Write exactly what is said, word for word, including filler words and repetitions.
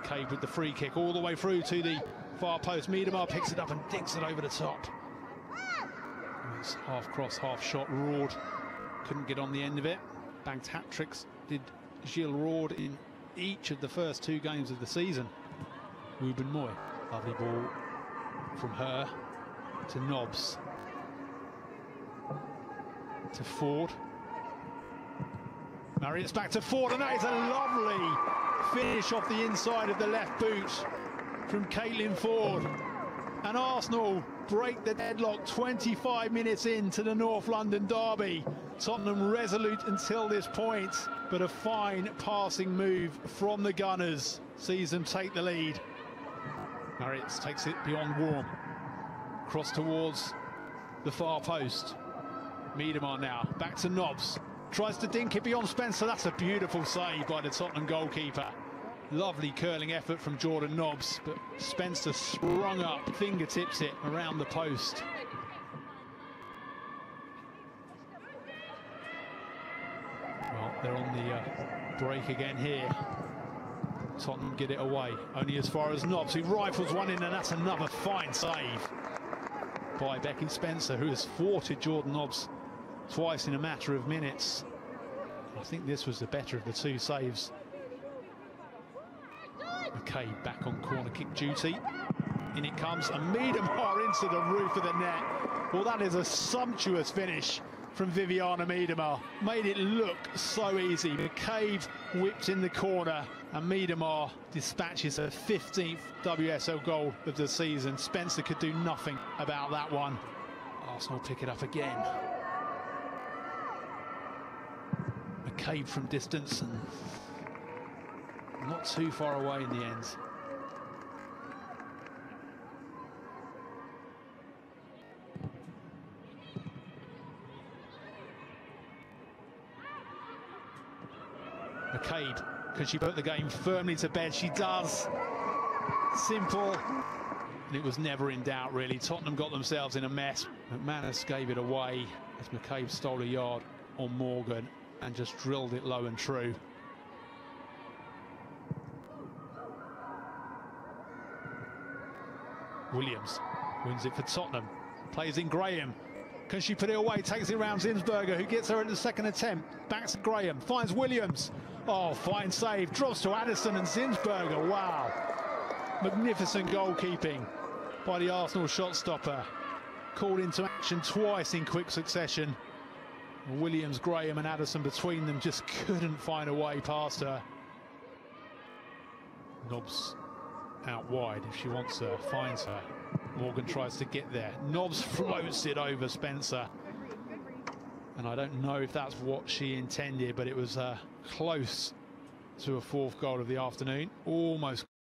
McCabe with the free kick all the way through to the far post. Miedema picks it up and dinks it over the top. It's half cross, half shot. Roord couldn't get on the end of it. Banked hat-tricks did Gilles Roord in each of the first two games of the season. Ruben Moy, lovely ball from her to Nobbs, to Foord. Marriott's back to Foord, and that is a lovely finish off the inside of the left boot from Caitlin Foord. And Arsenal break the deadlock twenty-five minutes into the North London derby. Tottenham resolute until this point, but a fine passing move from the Gunners sees them take the lead. Marriott takes it beyond Warm, cross towards the far post. Miedema now, back to Nobbs, tries to dink it beyond Spencer. That's a beautiful save by the Tottenham goalkeeper. Lovely curling effort from Jordan Nobbs, but Spencer sprung up, fingertips it around the post. Well, they're on the uh, break again here. Tottenham get it away, only as far as Nobbs, who rifles one in, and that's another fine save by Becky Spencer, who has thwarted Jordan Nobbs twice in a matter of minutes. I think this was the better of the two saves. McCabe back on corner kick duty. In it comes, and Miedema into the roof of the net. Well, that is a sumptuous finish from Vivianne Miedema. Made it look so easy. McCabe whipped in the corner, and Miedema dispatches her fifteenth W S L goal of the season. Spencer could do nothing about that one. Arsenal pick it up again. McCabe from distance, and not too far away in the end. McCabe, can she put the game firmly to bed? She does. Simple. And it was never in doubt, really. Tottenham got themselves in a mess. McManus gave it away as McCabe stole a yard on Morgan and just drilled it low and true. Williams wins it for Tottenham, plays in Graham. Can she put it away? Takes it around Zinsberger, who gets her at the second attempt. Back to Graham, finds Williams. Oh, fine save, drops to Addison and Zinsberger. Wow, magnificent goalkeeping by the Arsenal shot stopper. Called into action twice in quick succession. Williams, Graham and Addison between them just couldn't find a way past her. Nobbs out wide if she wants her, finds her. Morgan tries to get there. Nobbs floats it over Spencer. And I don't know if that's what she intended, but it was uh, close to a fourth goal of the afternoon. Almost